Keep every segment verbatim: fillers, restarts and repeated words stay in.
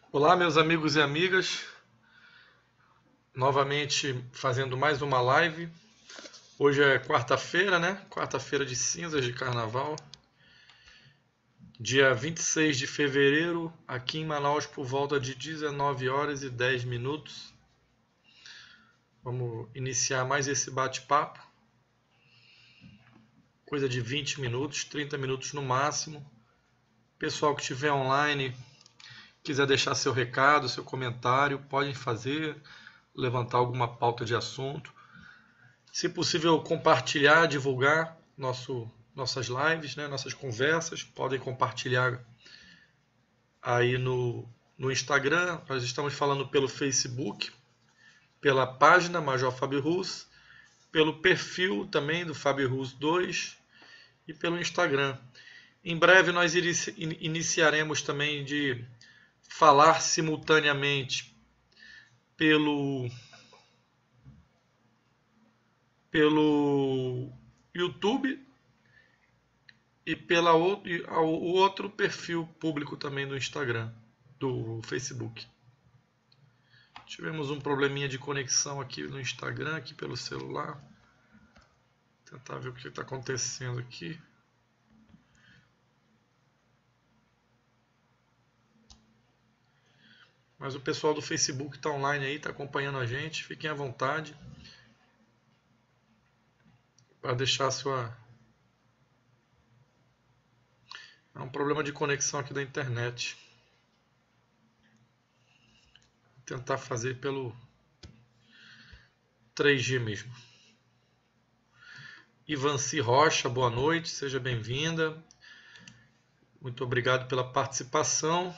Olá, meus amigos e amigas, novamente fazendo mais uma live. Hoje é quarta-feira, né? Quarta-feira de cinzas de carnaval, dia vinte e seis de fevereiro, aqui em Manaus, por volta de dezenove horas e dez minutos. Vamos iniciar mais esse bate-papo, coisa de vinte minutos, trinta minutos no máximo. Pessoal que estiver online, quiser deixar seu recado, seu comentário, podem fazer, levantar alguma pauta de assunto. Se possível, compartilhar, divulgar nosso, nossas lives, né, nossas conversas. Podem compartilhar aí no, no Instagram. Nós estamos falando pelo Facebook, pela página Major Fábio Russo, pelo perfil também do Fábio Russo dois e pelo Instagram. Em breve nós iniciaremos também de falar simultaneamente pelo pelo YouTube e pela outro, o outro perfil público também do Instagram, do Facebook. Tivemos um probleminha de conexão aqui no Instagram, aqui pelo celular. Vou tentar ver o que está acontecendo aqui. Mas o pessoal do Facebook está online aí, está acompanhando a gente. Fiquem à vontade para deixar a sua... É um problema de conexão aqui da internet. Vou tentar fazer pelo três G mesmo. Ivanci Rocha, boa noite, seja bem-vinda. Muito obrigado pela participação.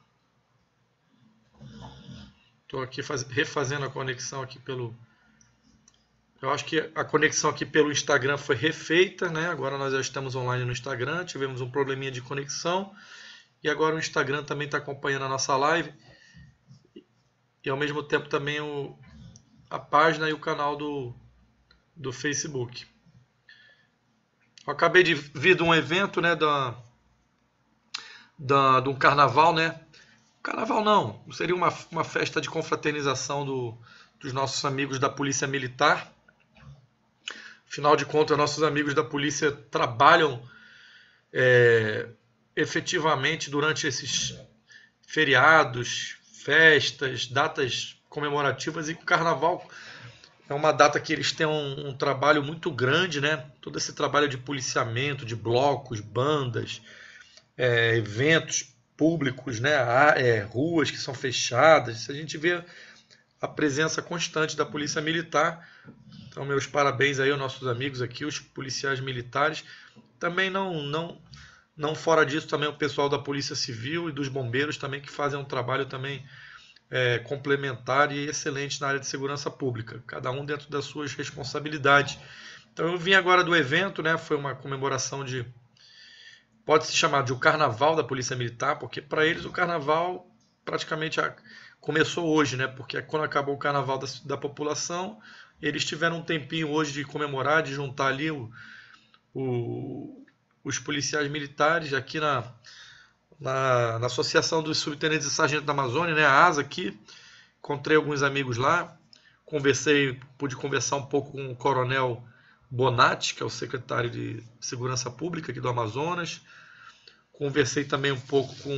Estou aqui faz... refazendo a conexão aqui pelo... Eu acho que a conexão aqui pelo Instagram foi refeita, né? Agora nós já estamos online no Instagram, tivemos um probleminha de conexão. E agora o Instagram também está acompanhando a nossa live. E ao mesmo tempo também o... a página e o canal do, do Facebook. Eu acabei de vir de um evento, né? Da... Da... de um carnaval, né? Carnaval não, seria uma, uma festa de confraternização do, dos nossos amigos da Polícia Militar. Afinal de contas, nossos amigos da polícia trabalham é, efetivamente durante esses feriados, festas, datas comemorativas, e o carnaval é uma data que eles têm um, um trabalho muito grande, né? Todo esse trabalho de policiamento, de blocos, bandas, é, eventos públicos, né? É, ruas que são fechadas. A gente vê a presença constante da Polícia Militar. Então, meus parabéns aí aos nossos amigos aqui, os policiais militares. Também não, não, não fora disso, também o pessoal da Polícia Civil e dos bombeiros também, que fazem um trabalho também é, complementar e excelente na área de segurança pública. Cada um dentro das suas responsabilidades. Então, eu vim agora do evento, né? Foi uma comemoração de... Pode-se chamar de o Carnaval da Polícia Militar, porque para eles o Carnaval praticamente começou hoje, né? Porque quando acabou o Carnaval da, da população, eles tiveram um tempinho hoje de comemorar, de juntar ali o, o, os policiais militares aqui na, na, na Associação dos Subtenentes e Sargentos da Amazônia, né? A ASA aqui. Encontrei alguns amigos lá, conversei, pude conversar um pouco com o Coronel Bonatti, que é o secretário de Segurança Pública aqui do Amazonas. Conversei também um pouco com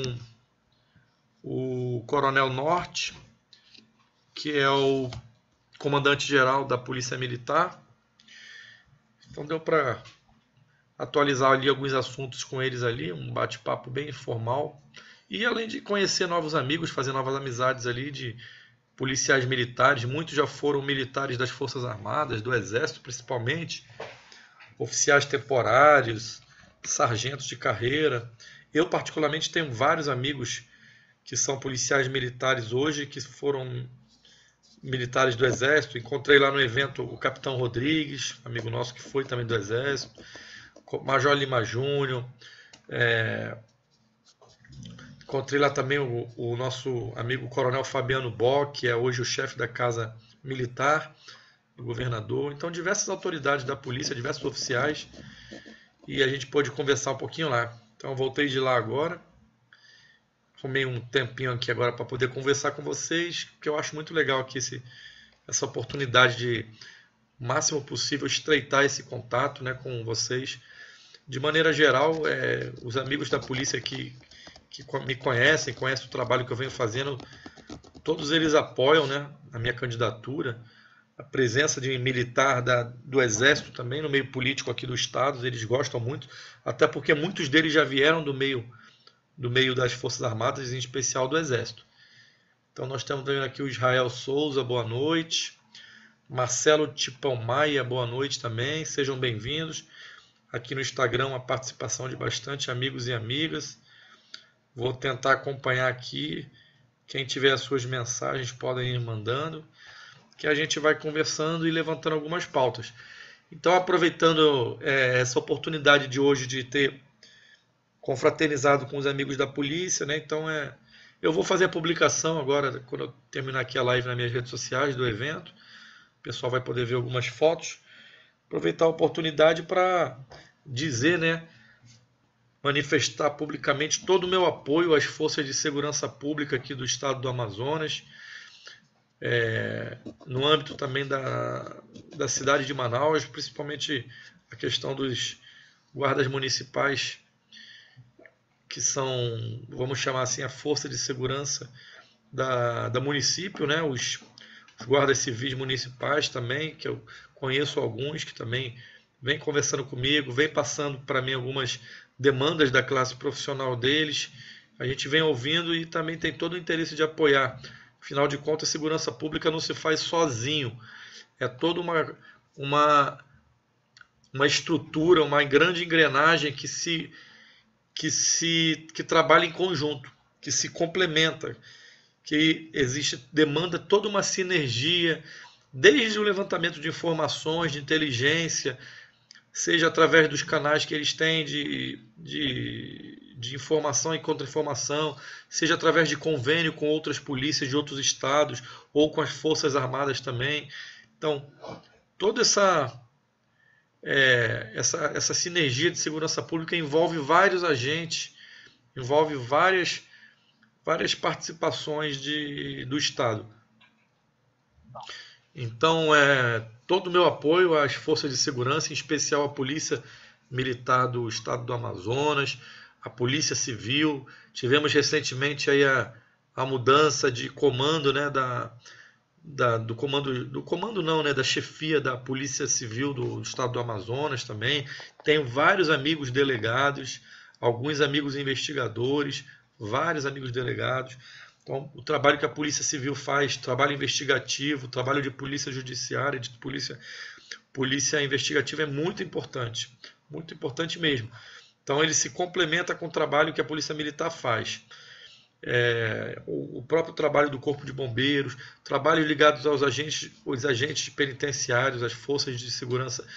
o Coronel Norte, que é o comandante-geral da Polícia Militar. Então deu para atualizar ali alguns assuntos com eles ali, um bate-papo bem informal. E além de conhecer novos amigos, fazer novas amizades ali de policiais militares, muitos já foram militares das Forças Armadas, do Exército principalmente, oficiais temporários, sargentos de carreira. Eu particularmente tenho vários amigos que são policiais militares hoje, que foram militares do Exército. Encontrei lá no evento o Capitão Rodrigues, amigo nosso que foi também do Exército, Major Lima Júnior, é... encontrei lá também o, o nosso amigo Coronel Fabiano Bock, que é hoje o chefe da Casa Militar do governador. Então, diversas autoridades da polícia, diversos oficiais, e a gente pôde conversar um pouquinho lá. Então, eu voltei de lá agora arrumei um tempinho aqui agora para poder conversar com vocês, que eu acho muito legal aqui esse, essa oportunidade de, o máximo possível, estreitar esse contato, né, com vocês. De maneira geral, é, os amigos da polícia que, que me conhecem, conhecem o trabalho que eu venho fazendo, todos eles apoiam, né, a minha candidatura. A presença de militar da, do Exército também no meio político aqui do Estado, eles gostam muito, até porque muitos deles já vieram do meio, do meio das Forças Armadas, em especial do Exército. Então nós estamos vendo aqui o Israel Souza, boa noite. Marcelo Tipão Maia, boa noite também, sejam bem-vindos. Aqui no Instagram, a participação de bastante amigos e amigas. Vou tentar acompanhar aqui. Quem tiver as suas mensagens podem ir mandando, que a gente vai conversando e levantando algumas pautas. Então, aproveitando é, essa oportunidade de hoje de ter confraternizado com os amigos da polícia, né? Então, é, eu vou fazer a publicação agora, quando eu terminar aqui a live nas minhas redes sociais do evento. O pessoal vai poder ver algumas fotos. Aproveitar a oportunidade para dizer, né, manifestar publicamente todo o meu apoio às forças de segurança pública aqui do estado do Amazonas, é, no âmbito também da, da cidade de Manaus, principalmente a questão dos guardas municipais, que são, vamos chamar assim, a força de segurança da, da município, né, os, os guardas civis municipais também, que eu conheço alguns que também vem conversando comigo, vem passando para mim algumas demandas da classe profissional deles. A gente vem ouvindo e também tem todo o interesse de apoiar. Afinal de contas, a segurança pública não se faz sozinho. É toda uma, uma, uma estrutura, uma grande engrenagem que se, que se que trabalha em conjunto, que se complementa, que existe, demanda toda uma sinergia, desde o levantamento de informações, de inteligência, seja através dos canais que eles têm de, de, de informação e contra-informação, seja através de convênio com outras polícias de outros estados, ou com as Forças Armadas também. Então, toda essa, é, essa, essa sinergia de segurança pública envolve vários agentes, envolve várias, várias participações de, do Estado. Então, é, todo o meu apoio às forças de segurança, em especial à Polícia Militar do Estado do Amazonas, a Polícia Civil. Tivemos recentemente aí a, a mudança de comando, né, da, da, do comando, do comando não, né, da chefia da Polícia Civil do Estado do Amazonas também. Tenho vários amigos delegados, alguns amigos investigadores, vários amigos delegados. Então, o trabalho que a Polícia Civil faz, trabalho investigativo, trabalho de polícia judiciária, de polícia, polícia investigativa é muito importante, muito importante mesmo. Então, ele se complementa com o trabalho que a Polícia Militar faz. É, o, o próprio trabalho do Corpo de Bombeiros, trabalhos ligados aos agentes, os agentes penitenciários, as forças de segurança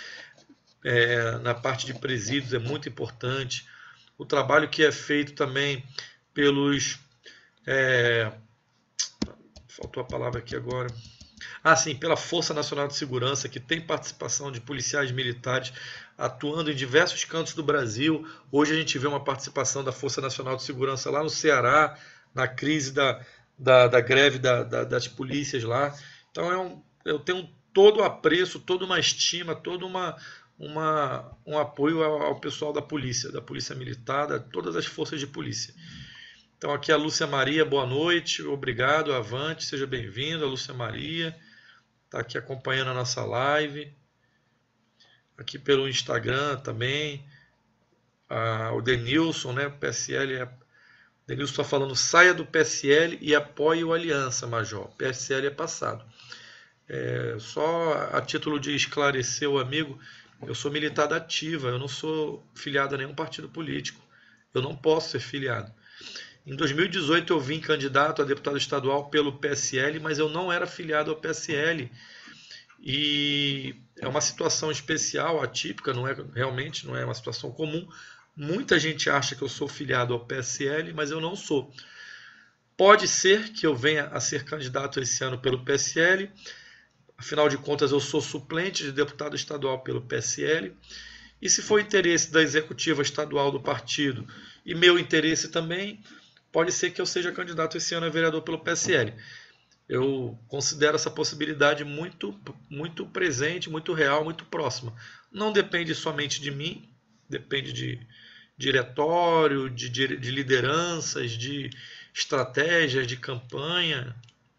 é, na parte de presídios é muito importante. O trabalho que é feito também pelos... É, faltou a palavra aqui agora. Ah, sim, pela Força Nacional de Segurança, que tem participação de policiais militares atuando em diversos cantos do Brasil. Hoje a gente vê uma participação da Força Nacional de Segurança lá no Ceará, na crise da, da, da greve da, da, das polícias lá. Então é um, eu tenho todo o apreço, toda uma estima, todo uma, uma, um apoio ao, ao pessoal da polícia, da Polícia Militar, de todas as forças de polícia. Então aqui a Lúcia Maria, boa noite, obrigado, avante, seja bem-vindo, a Lúcia Maria, está aqui acompanhando a nossa live, aqui pelo Instagram também, ah, o Denilson, né, o P S L, é, o Denilson está falando, saia do P S L e apoie o Aliança, Major, P S L é passado. É, só a título de esclarecer o amigo, eu sou militar da ativa, eu não sou filiado a nenhum partido político, eu não posso ser filiado. Em dois mil e dezoito eu vim candidato a deputado estadual pelo P S L, mas eu não era filiado ao P S L. E é uma situação especial, atípica, não é, realmente não é uma situação comum. Muita gente acha que eu sou filiado ao P S L, mas eu não sou. Pode ser que eu venha a ser candidato esse ano pelo P S L. Afinal de contas, eu sou suplente de deputado estadual pelo P S L. E se for interesse da executiva estadual do partido e meu interesse também, pode ser que eu seja candidato esse ano a vereador pelo P S L. Eu considero essa possibilidade muito, muito presente, muito real, muito próxima. Não depende somente de mim, depende de diretório, de, de lideranças, de estratégias, de campanha.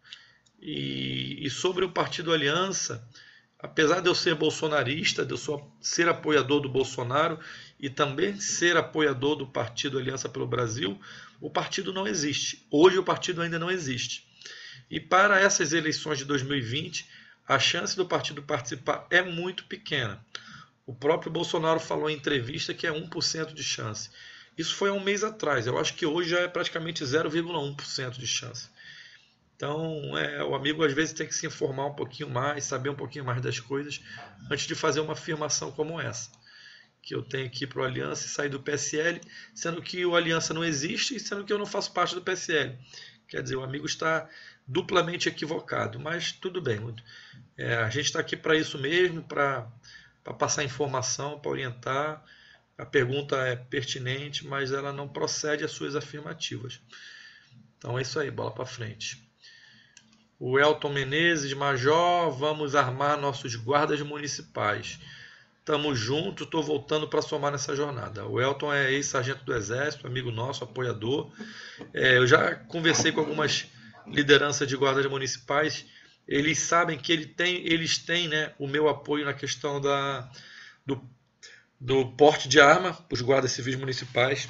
E, e sobre o Partido Aliança, apesar de eu ser bolsonarista, de eu sou, ser apoiador do Bolsonaro e também ser apoiador do Partido Aliança pelo Brasil, o partido não existe. Hoje o partido ainda não existe. E para essas eleições de dois mil e vinte, a chance do partido participar é muito pequena. O próprio Bolsonaro falou em entrevista que é um por cento de chance. Isso foi há um mês atrás. Eu acho que hoje já é praticamente zero vírgula um por cento de chance. Então, é, o amigo às vezes tem que se informar um pouquinho mais, saber um pouquinho mais das coisas, antes de fazer uma afirmação como essa. Que eu tenho que ir para o Aliança e sair do P S L, sendo que o Aliança não existe e sendo que eu não faço parte do P S L. Quer dizer, o amigo está duplamente equivocado, mas tudo bem. É, a gente está aqui para isso mesmo, para passar informação, para orientar. A pergunta é pertinente, mas ela não procede às suas afirmativas. Então é isso aí, bola para frente. O Elton Menezes, Major, vamos armar nossos guardas municipais. Tamo junto, estou voltando para somar nessa jornada. O Elton é ex-sargento do Exército, amigo nosso, apoiador. É, eu já conversei com algumas lideranças de guardas municipais. Eles sabem que ele tem, eles têm, né, o meu apoio na questão da, do, do porte de arma, os guardas civis municipais.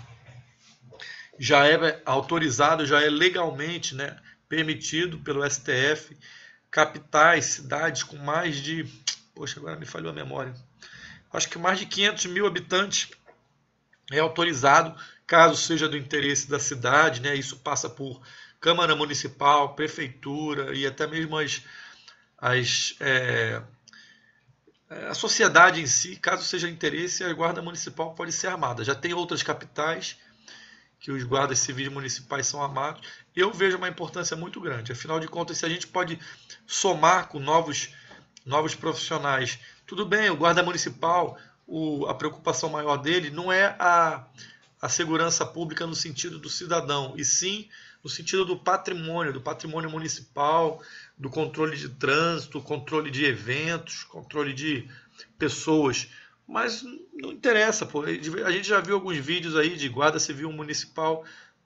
Já é autorizado, já é legalmente, né, permitido pelo S T F, capitais, cidades com mais de... Poxa, agora me falhou a memória. Acho que mais de quinhentos mil habitantes é autorizado, caso seja do interesse da cidade, né? Isso passa por Câmara Municipal, Prefeitura e até mesmo as, as, é, a sociedade em si, caso seja interesse, a Guarda Municipal pode ser armada. Já tem outras capitais que os guardas civis municipais são armados. Eu vejo uma importância muito grande. Afinal de contas, se a gente pode somar com novos, novos profissionais, tudo bem, o guarda municipal, o, a preocupação maior dele não é a, a segurança pública no sentido do cidadão, e sim no sentido do patrimônio, do patrimônio municipal, do controle de trânsito, controle de eventos, controle de pessoas. Mas não interessa, pô. A gente já viu alguns vídeos aí de guarda civil municipal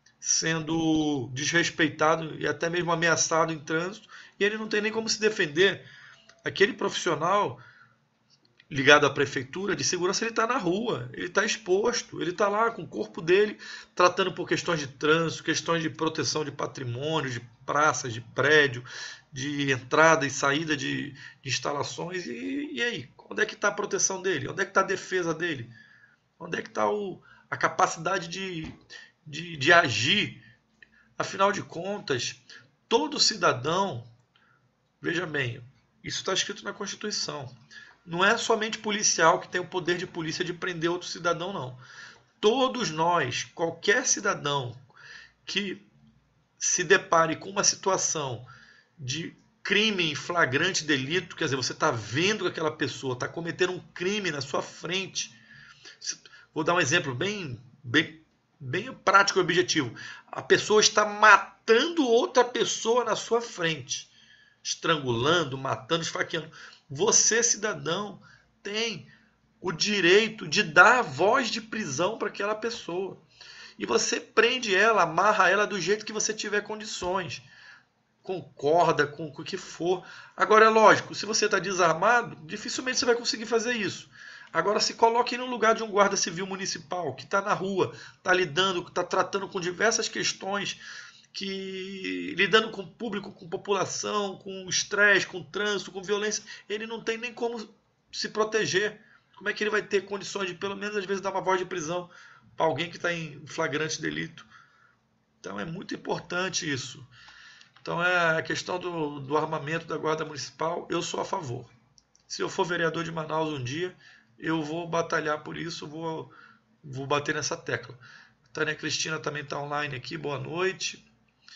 sendo desrespeitado e até mesmo ameaçado em trânsito, e ele não tem nem como se defender. Aquele profissional ligado à prefeitura de segurança, ele está na rua, ele está exposto, ele está lá com o corpo dele, tratando por questões de trânsito, questões de proteção de patrimônio, de praças, de prédio, de entrada e saída de, de instalações. E, e aí? Onde é que está a proteção dele? Onde é que está a defesa dele? Onde é que está a capacidade de, de, de agir? Afinal de contas, todo cidadão, veja bem, isso está escrito na Constituição. Não é somente policial que tem o poder de polícia de prender outro cidadão, não. Todos nós, qualquer cidadão que se depare com uma situação de crime em flagrante delito, quer dizer, você está vendo que aquela pessoa está cometendo um crime na sua frente. Vou dar um exemplo bem, bem, bem prático e objetivo. A pessoa está matando outra pessoa na sua frente, estrangulando, matando, esfaqueando. Você, cidadão, tem o direito de dar voz de prisão para aquela pessoa. E você prende ela, amarra ela do jeito que você tiver condições. Concorda com o que for. Agora, é lógico, se você está desarmado, dificilmente você vai conseguir fazer isso. Agora, se coloque no lugar de um guarda civil municipal que está na rua, está lidando, está tratando com diversas questões, que lidando com o público, com população, com estresse, com trânsito, com violência, ele não tem nem como se proteger. Como é que ele vai ter condições de, pelo menos, às vezes, dar uma voz de prisão para alguém que está em flagrante delito? Então, é muito importante isso. Então, é a questão do, do armamento da Guarda Municipal, eu sou a favor. Se eu for vereador de Manaus um dia, eu vou batalhar por isso, vou, vou bater nessa tecla. Tânia Cristina também está online aqui, boa noite.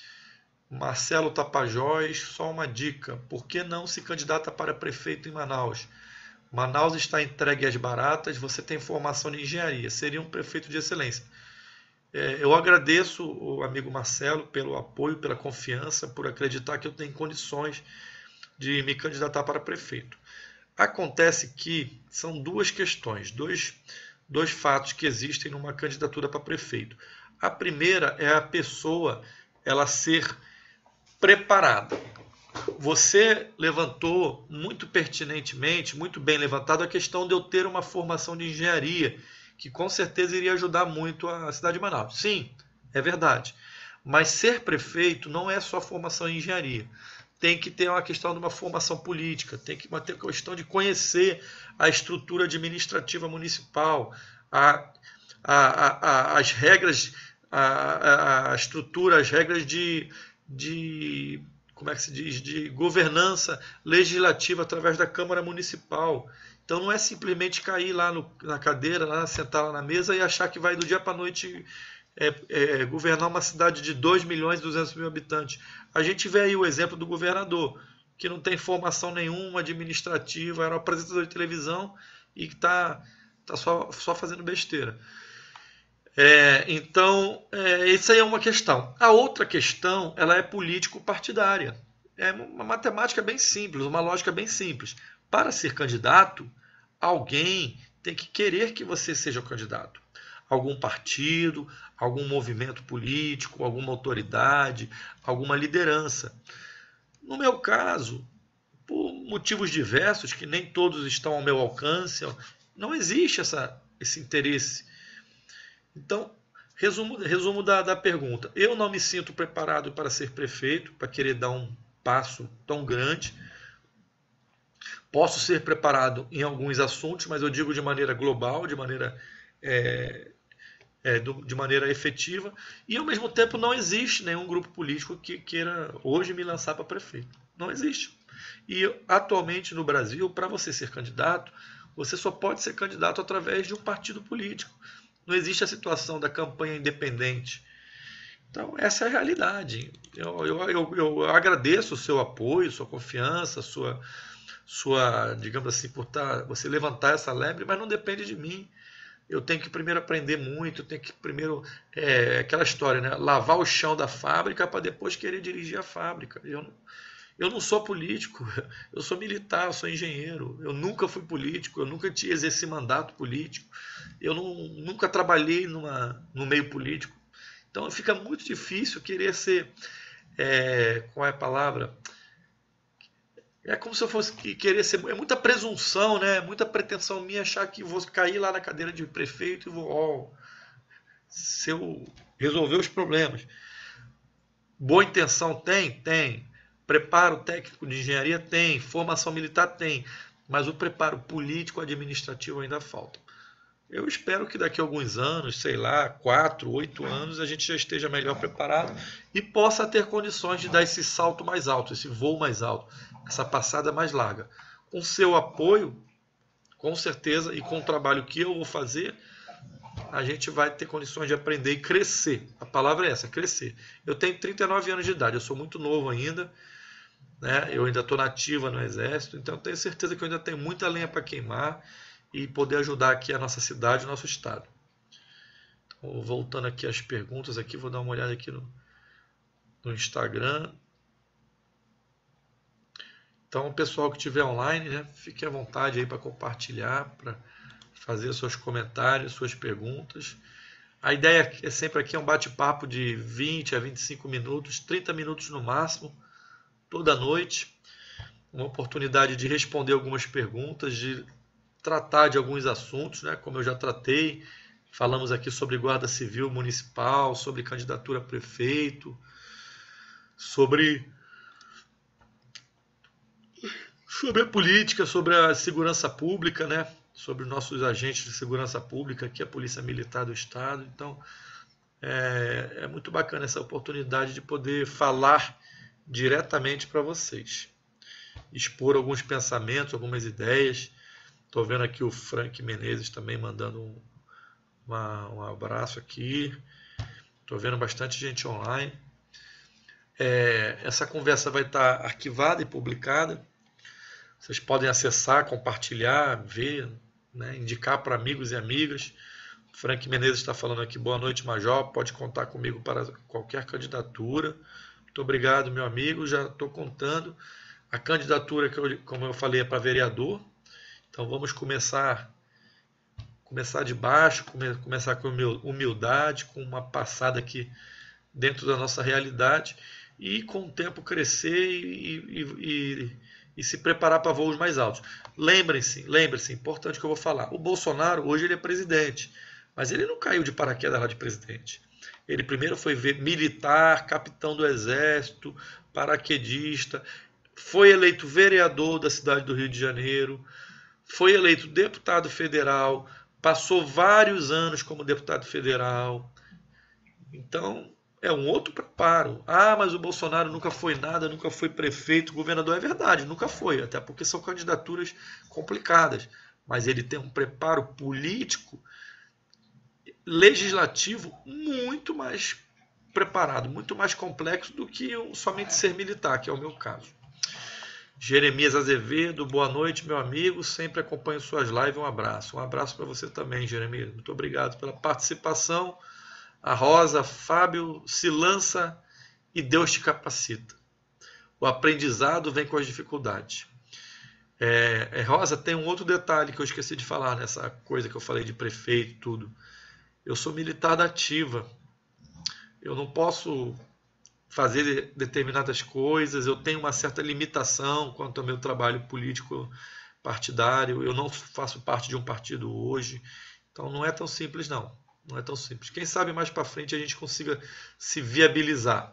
Marcelo Tapajós, só uma dica, por que não se candidata para prefeito em Manaus? Manaus está entregue às baratas, você tem formação de engenharia, seria um prefeito de excelência. É, eu agradeço o amigo Marcelo pelo apoio, pela confiança, por acreditar que eu tenho condições de me candidatar para prefeito. Acontece que são duas questões, dois, dois fatos que existem numa candidatura para prefeito. A primeira é a pessoa ela ser preparada. Você levantou muito pertinentemente, muito bem levantado, a questão de eu ter uma formação de engenharia, que com certeza iria ajudar muito a cidade de Manaus. Sim, é verdade. Mas ser prefeito não é só formação em engenharia. Tem que ter uma questão de uma formação política, tem que ter a questão de conhecer a estrutura administrativa municipal, a, a, a, as regras, a, a estrutura, as regras de, de como é que se diz, de governança legislativa através da Câmara Municipal. Então não é simplesmente cair lá no, na cadeira, lá, sentar lá na mesa e achar que vai do dia para a noite é, é, governar uma cidade de dois milhões e duzentos mil habitantes. A gente vê aí o exemplo do governador, que não tem formação nenhuma administrativa, era um apresentador de televisão e que está tá só, só fazendo besteira. É, então, é, isso aí é uma questão. A outra questão, ela é político-partidária. É uma matemática bem simples, uma lógica bem simples. Para ser candidato, alguém tem que querer que você seja o candidato. Algum partido, algum movimento político, alguma autoridade, alguma liderança. No meu caso, por motivos diversos, que nem todos estão ao meu alcance, não existe essa, esse interesse. Então, resumo, resumo da, da pergunta. Eu não me sinto preparado para ser prefeito, para querer dar um passo tão grande. Posso ser preparado em alguns assuntos, mas eu digo de maneira global, de maneira, é, é, de maneira efetiva. E, ao mesmo tempo, não existe nenhum grupo político que queira hoje me lançar para prefeito. Não existe. E, atualmente, no Brasil, para você ser candidato, você só pode ser candidato através de um partido político. Não existe a situação da campanha independente. Então, essa é a realidade. Eu, eu, eu, eu agradeço o seu apoio, sua confiança, sua, sua digamos assim, por tá, você levantar essa lebre, mas não depende de mim. Eu tenho que primeiro aprender muito, eu tenho que primeiro, é, aquela história, né? Lavar o chão da fábrica para depois querer dirigir a fábrica. Eu não, eu não sou político, eu sou militar, eu sou engenheiro. Eu nunca fui político, eu nunca exerci mandato político. Eu não, nunca trabalhei numa, no meio político. Então fica muito difícil querer ser, é, qual é a palavra? É como se eu fosse querer ser, é muita presunção, né? Muita pretensão minha achar que vou cair lá na cadeira de prefeito e vou, ó, se eu resolver os problemas. Boa intenção tem? Tem. Preparo técnico de engenharia? Tem. Formação militar? Tem. Mas o preparo político administrativo ainda falta. Eu espero que daqui a alguns anos, sei lá, quatro, oito anos, a gente já esteja melhor preparado e possa ter condições de dar esse salto mais alto, esse voo mais alto, essa passada mais larga. Com seu apoio, com certeza, e com o trabalho que eu vou fazer, a gente vai ter condições de aprender e crescer. A palavra é essa, crescer. Eu tenho trinta e nove anos de idade, eu sou muito novo ainda, né? Eu ainda estou na ativa no Exército, então eu tenho certeza que eu ainda tenho muita lenha para queimar e poder ajudar aqui a nossa cidade, o nosso estado. Então, voltando aqui às perguntas, aqui vou dar uma olhada aqui no, no Instagram. Então, o pessoal que estiver online, né, fique à vontade aí para compartilhar, para fazer seus comentários, suas perguntas. A ideia é sempre aqui é um bate-papo de vinte a vinte e cinco minutos, trinta minutos no máximo, toda noite. Uma oportunidade de responder algumas perguntas, de tratar de alguns assuntos, né, como eu já tratei. Falamos aqui sobre Guarda Civil Municipal, sobre candidatura a prefeito, sobre, sobre a política, sobre a segurança pública, né, sobre os nossos agentes de segurança pública, que é a Polícia Militar do Estado. Então, é, é muito bacana essa oportunidade de poder falar diretamente para vocês, expor alguns pensamentos, algumas ideias. Estou vendo aqui o Frank Menezes também mandando um, uma, um abraço aqui. Estou vendo bastante gente online. É, essa conversa vai estar arquivada e publicada. Vocês podem acessar, compartilhar, ver, né, indicar para amigos e amigas. Frank Menezes está falando aqui, boa noite, Major, pode contar comigo para qualquer candidatura. Muito obrigado, meu amigo, já estou contando. A candidatura, que eu, como eu falei, é para vereador. Então vamos começar, começar de baixo, come, começar com humildade, com uma passada aqui dentro da nossa realidade e com o tempo crescer e, e, e, e se preparar para voos mais altos. Lembrem-se, lembrem-se, importante que eu vou falar, o Bolsonaro hoje ele é presidente, mas ele não caiu de paraquedas lá de presidente. Ele primeiro foi militar, capitão do exército, paraquedista, foi eleito vereador da cidade do Rio de Janeiro, foi eleito deputado federal, passou vários anos como deputado federal. Então, é um outro preparo. Ah, mas o Bolsonaro nunca foi nada, nunca foi prefeito, governador. É verdade, nunca foi, até porque são candidaturas complicadas. Mas ele tem um preparo político, legislativo, muito mais preparado, muito mais complexo do que somente ser militar, que é o meu caso. Jeremias Azevedo, boa noite, meu amigo. Sempre acompanho suas lives. Um abraço. Um abraço para você também, Jeremias. Muito obrigado pela participação. A Rosa, Fábio, se lança e Deus te capacita. O aprendizado vem com as dificuldades. É, é, Rosa, tem um outro detalhe que eu esqueci de falar nessa coisa que eu falei de prefeito e tudo. Eu sou militar da ativa. Eu não posso fazer determinadas coisas, eu tenho uma certa limitação quanto ao meu trabalho político partidário, eu não faço parte de um partido hoje, então não é tão simples não, não é tão simples. Quem sabe mais para frente a gente consiga se viabilizar.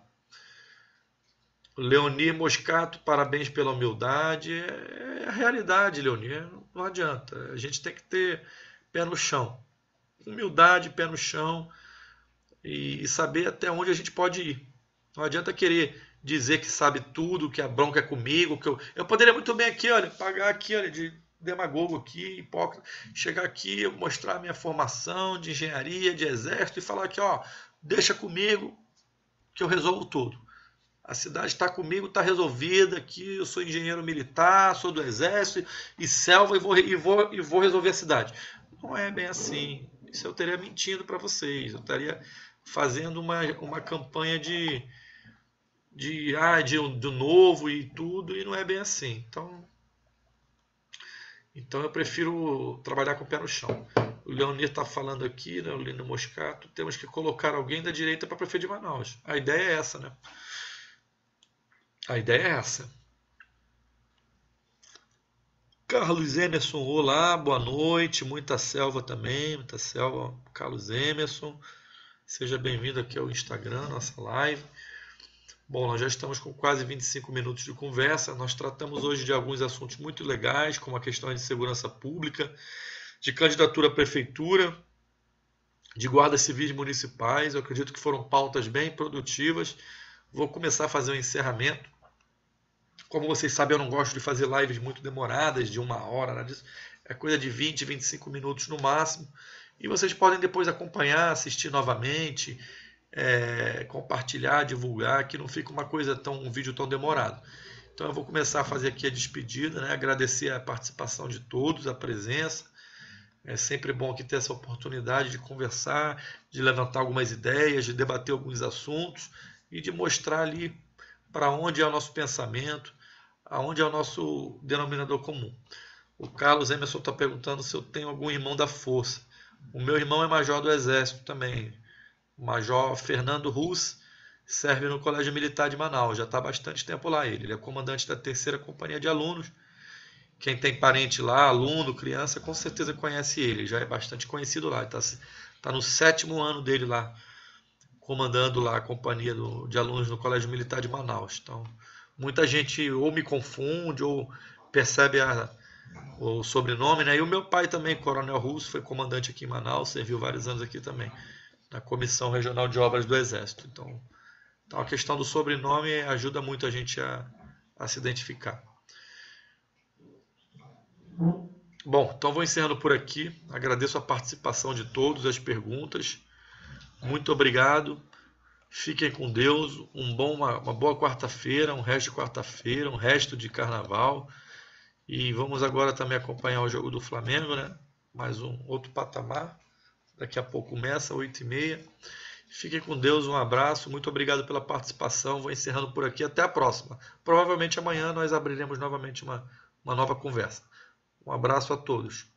Leonir Moscato, parabéns pela humildade, é a realidade, Leonir, não adianta, a gente tem que ter pé no chão, humildade, pé no chão e saber até onde a gente pode ir. Não adianta querer dizer que sabe tudo, que a bronca é comigo, que eu, eu poderia muito bem aqui, olha, pagar aqui, olha, de demagogo aqui, hipócrita, chegar aqui, mostrar a minha formação de engenharia, de exército e falar aqui, ó, deixa comigo que eu resolvo tudo. A cidade está comigo, está resolvida aqui, eu sou engenheiro militar, sou do exército e selva e vou, e vou, e vou resolver a cidade. Não é bem assim. Isso eu teria mentindo para vocês, eu estaria fazendo uma, uma campanha de de, ah, de, de novo e tudo, e não é bem assim. Então, então eu prefiro trabalhar com o pé no chão. O Leonir está falando aqui, né, o Lino Moscato, temos que colocar alguém da direita para prefeito de Manaus. A ideia é essa, né? A ideia é essa. Carlos Emerson, olá, boa noite, muita selva também, muita selva, Carlos Emerson. Seja bem-vindo aqui ao Instagram, nossa live. Bom, nós já estamos com quase vinte e cinco minutos de conversa. Nós tratamos hoje de alguns assuntos muito legais, como a questão de segurança pública, de candidatura à prefeitura, de guardas civis municipais. Eu acredito que foram pautas bem produtivas. Vou começar a fazer um encerramento. Como vocês sabem, eu não gosto de fazer lives muito demoradas, de uma hora, nada disso. É coisa de vinte, vinte e cinco minutos no máximo. E vocês podem depois acompanhar, assistir novamente, É, compartilhar, divulgar, que não fica uma coisa tão, um vídeo tão demorado. Então eu vou começar a fazer aqui a despedida, né? Agradecer a participação de todos, a presença. É sempre bom aqui ter essa oportunidade de conversar, de levantar algumas ideias, de debater alguns assuntos e de mostrar ali para onde é o nosso pensamento, aonde é o nosso denominador comum. O Carlos Emerson está perguntando se eu tenho algum irmão da Força. O meu irmão é major do Exército também. O Major Fernando Rus serve no Colégio Militar de Manaus, já está há bastante tempo lá ele. Ele é comandante da terceira companhia de alunos. Quem tem parente lá, aluno, criança, com certeza conhece ele, já é bastante conhecido lá. Está tá no sétimo ano dele lá, comandando lá a companhia do, de alunos no Colégio Militar de Manaus. Então, muita gente ou me confunde ou percebe a, o sobrenome, né? E o meu pai também, Coronel Russo, foi comandante aqui em Manaus, serviu vários anos aqui também, na Comissão Regional de Obras do Exército. Então, então a questão do sobrenome ajuda muito a gente a, a se identificar. Bom, então vou encerrando por aqui. Agradeço a participação de todos, as perguntas. Muito obrigado. Fiquem com Deus. Um bom, uma, uma boa quarta-feira, um resto de quarta-feira, um resto de carnaval. E vamos agora também acompanhar o jogo do Flamengo, né? Mais um outro patamar. Daqui a pouco começa, oito e meia. Fiquem com Deus, um abraço, muito obrigado pela participação. Vou encerrando por aqui, até a próxima. Provavelmente amanhã nós abriremos novamente uma, uma nova conversa. Um abraço a todos.